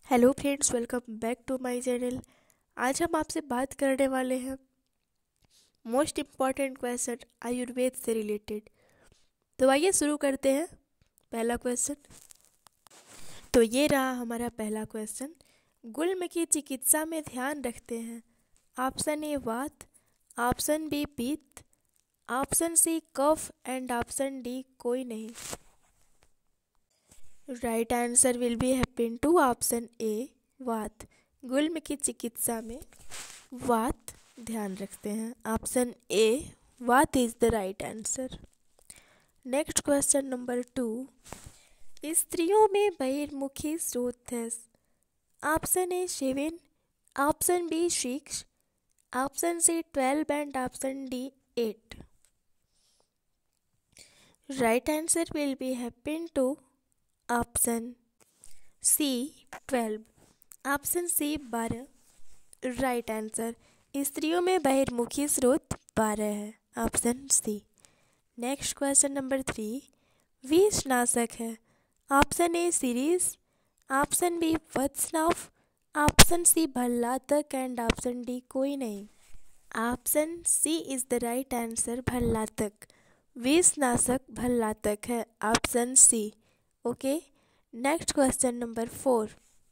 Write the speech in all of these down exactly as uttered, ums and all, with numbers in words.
Hello friends, welcome back to my channel. आज हम आपसे बात करने वाले हैं मोस्ट इम्पॉर्टेंट क्वेश्चन आयुर्वेद से रिलेटेड। तो आइए शुरू करते हैं। पहला क्वेश्चन, तो ये रहा हमारा पहला क्वेश्चन। गुल्म की चिकित्सा में ध्यान रखते हैं। ऑप्शन ए वात, ऑप्शन बी पित्त, ऑप्शन सी कफ एंड ऑप्शन डी कोई नहीं। Right answer will be happen to option A वात। गुल्म की चिकित्सा में वात ध्यान रखते हैं। ऑप्शन ए वात is the right answer. Next question number two, स्त्रियों में बहिर्मुखी स्रोत है। Option A seven, option B six, option C twelve and option D eight. Right answer will be happen to option C twelve. Option C बारह right answer. स्त्रियों में बहिर्मुखी स्रोत बारह है। Option C. Next question number three, विषनाशक है। Option A सीरीज, ऑप्शन बी वत्सनाभ, ऑप्शन सी भल्लातक एंड ऑप्शन डी कोई नहीं। Option C is the right answer, भल्लातक। विषनाशक भल्लातक है। Option C. Okay. Next question number four,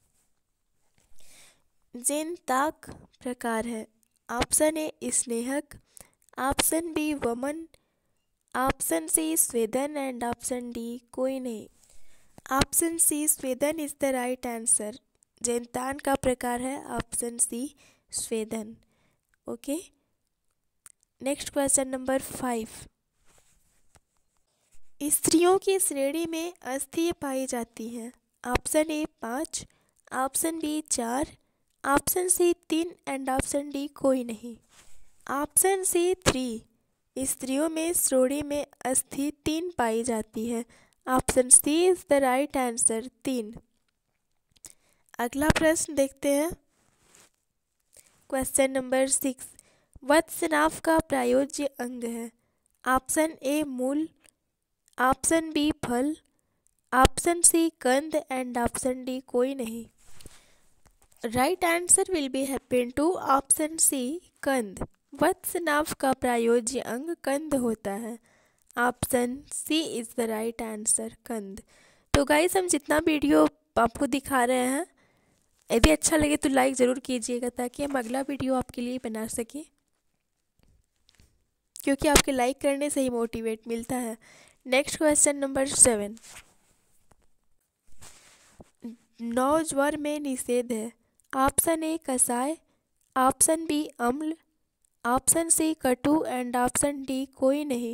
जेनताक प्रकार है। ऑप्शन ए स्नेहक, ऑप्शन बी वमन, ऑप्शन सी स्वेदन एंड ऑप्शन डी कोई नहीं। ऑप्शन सी स्वेदन इज द राइट आंसर। जेनतान का प्रकार है ऑप्शन सी स्वेदन। Okay. Next question number five, स्त्रियों की श्रेणी में अस्थि पाई जाती है। ऑप्शन ए पाँच, ऑप्शन बी चार, ऑप्शन सी तीन एंड ऑप्शन डी कोई नहीं। ऑप्शन सी थ्री, स्त्रियों में श्रोणि में अस्थि तीन पाई जाती है। Option C is the right answer, तीन। अगला प्रश्न देखते हैं। क्वेश्चन नंबर सिक्स, वत्सनाभ का प्रायोज्य अंग है। ऑप्शन ए मूल, ऑप्शन बी फल, ऑप्शन सी कंद एंड ऑप्शन डी कोई नहीं। Right answer will be happen to option C कंद। वत्सनाभ का प्रायोज्य अंग कंद होता है। Option C is the right answer, कंद। तो गाइस, हम जितना वीडियो आपको दिखा रहे हैं, यदि अच्छा लगे तो लाइक ज़रूर कीजिएगा ताकि हम अगला वीडियो आपके लिए बना सकें, क्योंकि आपके लाइक करने से ही मोटिवेट मिलता है। नेक्स्ट क्वेश्चन नंबर सेवन, नौज्वर में निषेध है। ऑप्शन ए कसाय, ऑप्शन बी अम्ल, ऑप्शन सी कटु एंड ऑप्शन डी कोई नहीं।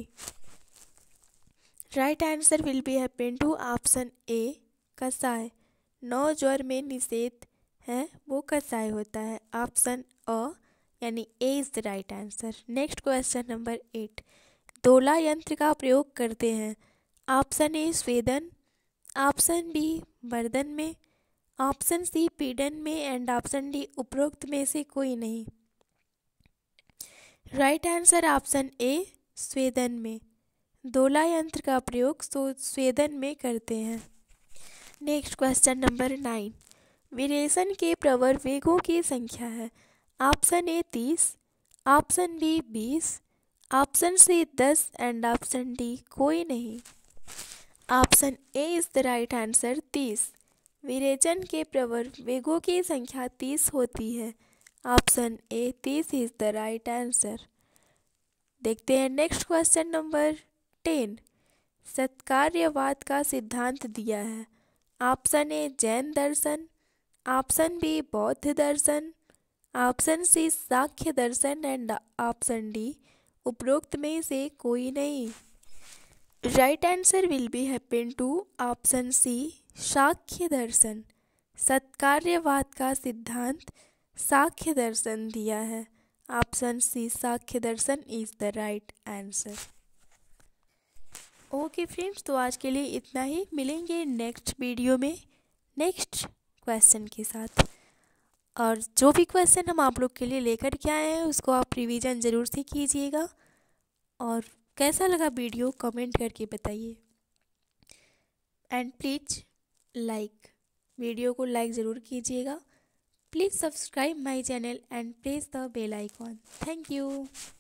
Right answer will be happen to option A कसाय। नौज्वर में निषेध है वो कसाय होता है। ऑप्शन अ यानी A is the right answer. Next question number eight, दोला यंत्र का प्रयोग करते हैं। ऑप्शन ए स्वेदन, ऑप्शन बी मर्दन में, ऑप्शन सी पीडन में एंड ऑप्शन डी उपरोक्त में से कोई नहीं। राइट आंसर ऑप्शन ए स्वेदन में। दोला यंत्र का प्रयोग स्वेदन में करते हैं। नेक्स्ट क्वेश्चन नंबर नाइन, विरेचन के प्रवर वेगों की संख्या है। ऑप्शन ए तीस, ऑप्शन बी बीस, ऑप्शन सी दस एंड ऑप्शन डी कोई नहीं। Option A is the right answer, तीस। विरेचन के प्रवर वेगों की संख्या तीस होती है। ऑप्शन ए तीस इज द राइट आंसर। देखते हैं नेक्स्ट क्वेश्चन नंबर टेन, सत्कार्यवाद का सिद्धांत दिया है। ऑप्शन ए जैन दर्शन, ऑप्शन बी बौद्ध दर्शन, ऑप्शन सी सांख्य दर्शन एंड ऑप्शन डी उपरोक्त में से कोई नहीं। Right answer will be happen to option C Sankhya दर्शन। सत्कार्यवाद का सिद्धांत सांख्य दर्शन दिया है। ऑप्शन सी सांख्य दर्शन is the right answer. Okay friends, तो आज के लिए इतना ही। मिलेंगे नेक्स्ट वीडियो में नेक्स्ट क्वेश्चन के साथ। और जो भी क्वेश्चन हम आप लोग के लिए लेकर के आए हैं उसको आप रिवीजन ज़रूर से कीजिएगा। और कैसा लगा वीडियो कमेंट करके बताइए। And please like. वीडियो को लाइक ज़रूर कीजिएगा। Please subscribe my channel and press the bell icon. Thank you.